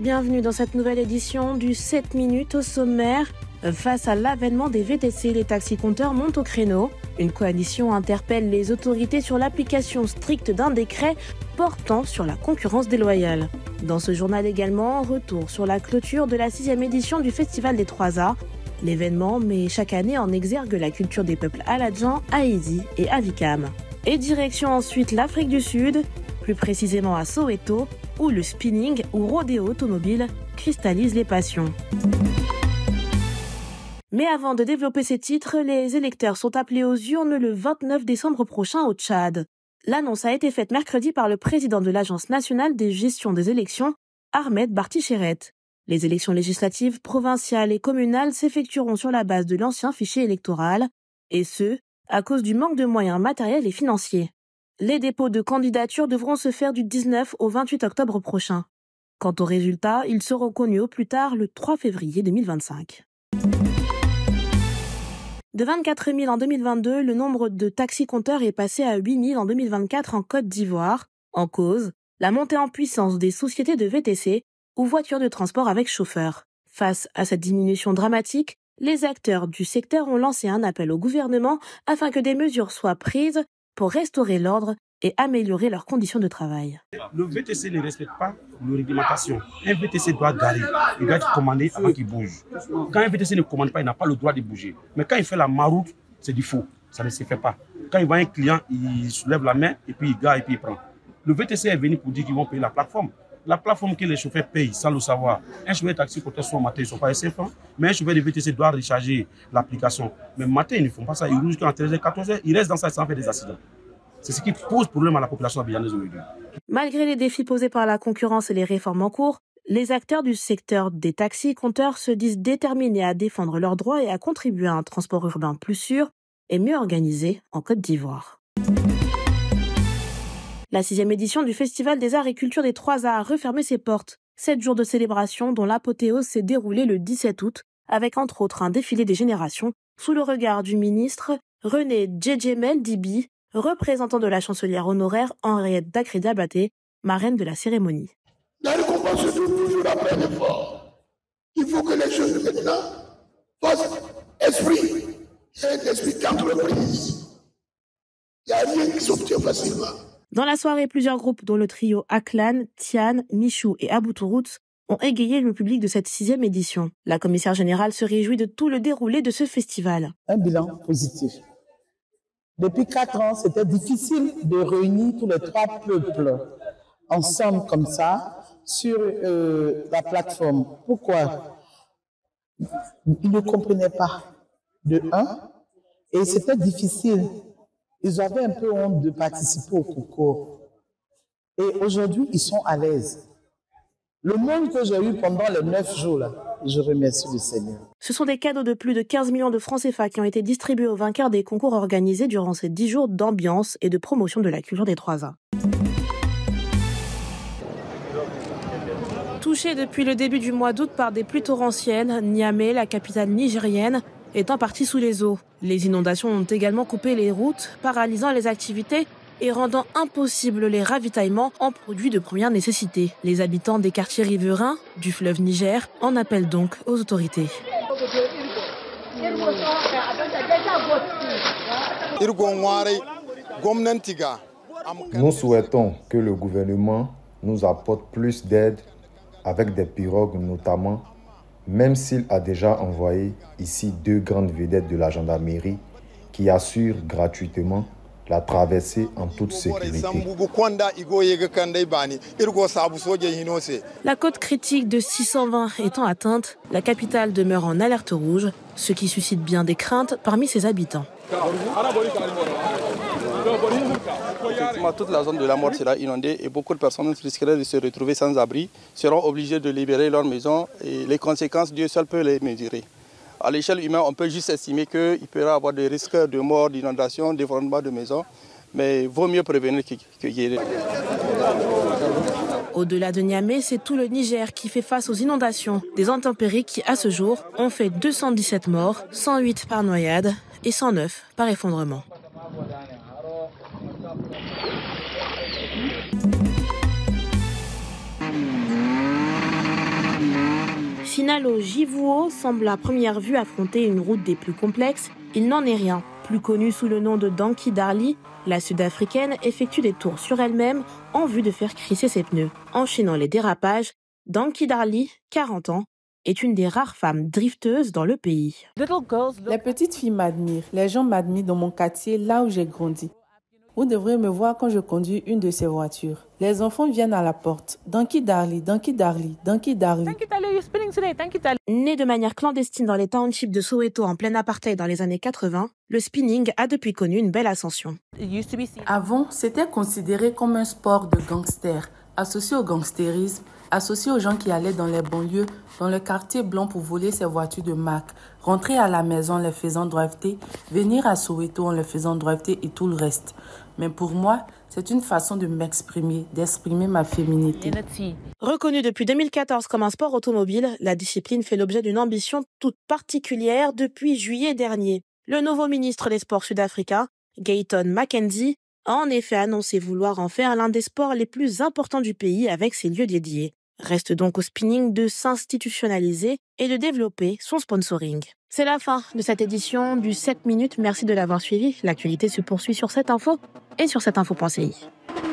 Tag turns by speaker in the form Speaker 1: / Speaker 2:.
Speaker 1: bienvenue dans cette nouvelle édition du 7 minutes au sommaire. Face à l'avènement des VTC, les taxis-compteurs montent au créneau. Une coalition interpelle les autorités sur l'application stricte d'un décret portant sur la concurrence déloyale. Dans ce journal également, retour sur la clôture de la 6e édition du Festival des 3A. L'événement met chaque année en exergue la culture des peuples Aladjan, Haïdi et Avikam. Et direction ensuite l'Afrique du Sud, plus précisément à Soweto, où le spinning ou rodéo automobile cristallise les passions. Mais avant de développer ces titres, les électeurs sont appelés aux urnes le 29 décembre prochain au Tchad. L'annonce a été faite mercredi par le président de l'Agence nationale de gestion des élections, Ahmed Barticheret. Les élections législatives, provinciales et communales s'effectueront sur la base de l'ancien fichier électoral, et ce, à cause du manque de moyens matériels et financiers. Les dépôts de candidatures devront se faire du 19 au 28 octobre prochain. Quant aux résultats, ils seront connus au plus tard le 3 février 2025. De 24 000 en 2022, le nombre de taxis-compteurs est passé à 8 000 en 2024 en Côte d'Ivoire. En cause, la montée en puissance des sociétés de VTC ou voitures de transport avec chauffeur. Face à cette diminution dramatique, les acteurs du secteur ont lancé un appel au gouvernement afin que des mesures soient prises pour restaurer l'ordre et améliorer leurs conditions de travail.
Speaker 2: Le VTC ne respecte pas la réglementation. Un VTC doit garer, il doit être commandé avant qu'il bouge. Quand un VTC ne commande pas, il n'a pas le droit de bouger. Mais quand il fait la maroute, c'est du faux, ça ne se fait pas. Quand il voit un client, il soulève la main et puis il gare et puis il prend. Le VTC est venu pour dire qu'ils vont payer la plateforme. La plateforme que les chauffeurs payent sans le savoir. Un chauffeur de taxi côté son matin, ils ne sont pas SF1, mais un chauffeur de VTC doit recharger l'application. Mais matin, ils ne font pas ça, ils roulent jusqu'à 13h, 14h, ils restent dans ça sans faire des accidents. C'est ce qui pose problème à la population abidjanaise aujourd'hui.
Speaker 1: Malgré les défis posés par la concurrence et les réformes en cours, les acteurs du secteur des taxis-compteurs se disent déterminés à défendre leurs droits et à contribuer à un transport urbain plus sûr et mieux organisé en Côte d'Ivoire. La 6e édition du Festival des Arts et Culture des 3A a refermé ses portes. 7 jours de célébration dont l'apothéose s'est déroulée le 17 août, avec entre autres un défilé des générations, sous le regard du ministre René Djedjemel Dibi, représentant de la chancelière honoraire Henriette Dakre-Diabaté, marraine de la cérémonie.
Speaker 3: La récompense se trouve toujours après l'effort. Il faut que les jeunes maintenant fassent esprit. C'est un esprit d'entreprise. Il n'y a rien qui s'obtient facilement.
Speaker 1: Dans la soirée, plusieurs groupes, dont le trio Aklan, Tian, Michou et Abouturouts, ont égayé le public de cette 6e édition. La commissaire générale se réjouit de tout le déroulé de ce festival. Un bilan positif.
Speaker 4: Depuis 4 ans, c'était difficile de réunir tous les 3 peuples ensemble comme ça sur la plateforme. Pourquoi? Ils ne comprenaient pas, de un, et c'était difficile. Ils avaient un peu honte de participer au concours. Et aujourd'hui, ils sont à l'aise. Le monde que j'ai eu pendant les 9 jours, là, je remercie le Seigneur.
Speaker 1: Ce sont des cadeaux de plus de 15 millions de francs CFA qui ont été distribués aux vainqueurs des concours organisés durant ces 10 jours d'ambiance et de promotion de la culture des 3A. Touchée depuis le début du mois d'août par des pluies torrentielles, Niamey, la capitale nigérienne, est en partie sous les eaux. Les inondations ont également coupé les routes, paralysant les activités et rendant impossible les ravitaillements en produits de première nécessité. Les habitants des quartiers riverains du fleuve Niger en appellent donc aux autorités.
Speaker 5: Nous souhaitons que le gouvernement nous apporte plus d'aide avec des pirogues notamment, même s'il a déjà envoyé ici 2 grandes vedettes de la gendarmerie qui assurent gratuitement la traversée en toute sécurité.
Speaker 1: La cote critique de 620 étant atteinte, la capitale demeure en alerte rouge, ce qui suscite bien des craintes parmi ses habitants.
Speaker 6: Effectivement, toute la zone de la mort sera inondée et beaucoup de personnes risqueraient de se retrouver sans abri, seront obligées de libérer leur maison et les conséquences, Dieu seul peut les mesurer. À l'échelle humaine, on peut juste estimer qu'il peut y avoir des risques de mort, d'inondation, d'effondrement de maisons, mais il vaut mieux prévenir que guérir.
Speaker 1: Au-delà de Niamey, c'est tout le Niger qui fait face aux inondations. Des intempéries qui, à ce jour, ont fait 217 morts, 108 par noyade et 109 par effondrement. Inalo Jivuo semble à première vue affronter une route des plus complexes. Il n'en est rien. Plus connue sous le nom de Danki Darli, la Sud-Africaine effectue des tours sur elle-même en vue de faire crisser ses pneus. Enchaînant les dérapages, Danki Darli, 40 ans, est une des rares femmes drifteuses dans le pays.
Speaker 4: Les petites filles m'admirent. Les gens m'admirent dans mon quartier, là où j'ai grandi. Vous devriez me voir quand je conduis une de ces voitures. Les enfants viennent à la porte. Danki Darli, Danki Darli, Danki Darli.
Speaker 1: Né de manière clandestine dans les townships de Soweto en plein apartheid dans les années 80, le spinning a depuis connu une belle ascension.
Speaker 4: Avant, c'était considéré comme un sport de gangsters, associé au gangstérisme, associé aux gens qui allaient dans les banlieues, dans le quartier blanc pour voler ces voitures de marque, rentrer à la maison en les faisant drifter, venir à Soweto en les faisant drifter et tout le reste. Mais pour moi, c'est une façon de m'exprimer, d'exprimer ma féminité.
Speaker 1: Reconnue depuis 2014 comme un sport automobile, la discipline fait l'objet d'une ambition toute particulière depuis juillet dernier. Le nouveau ministre des Sports sud-africain, Gayton Mackenzie, a en effet annoncé vouloir en faire l'un des sports les plus importants du pays avec ses lieux dédiés. Reste donc au spinning de s'institutionnaliser et de développer son sponsoring. C'est la fin de cette édition du 7 minutes. Merci de l'avoir suivi. L'actualité se poursuit sur cette info et sur cetteinfo.ci.